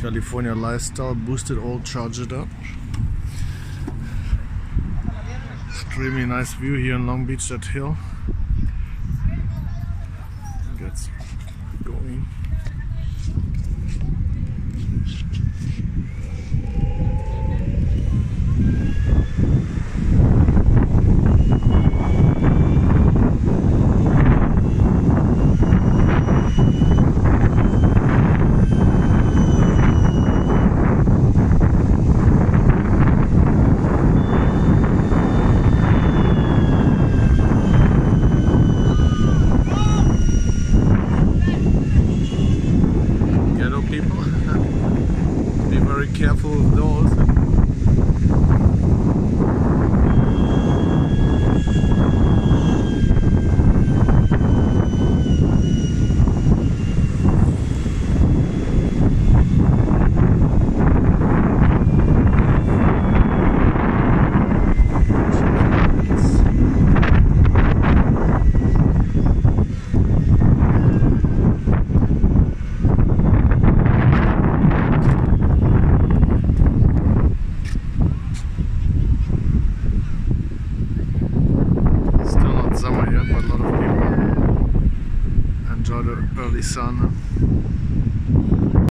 California lifestyle, boosted all, charge it up. Extremely nice view here in Long Beach, that hill. Gets going. Be very careful with those. Summer yet, but a lot of people enjoy the early sun.